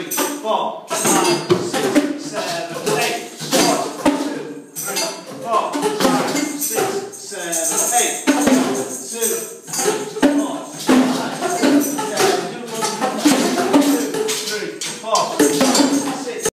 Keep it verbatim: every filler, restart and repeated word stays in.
three, four, five, six, seven, eight. One, two, three, four, five, six, seven, eight.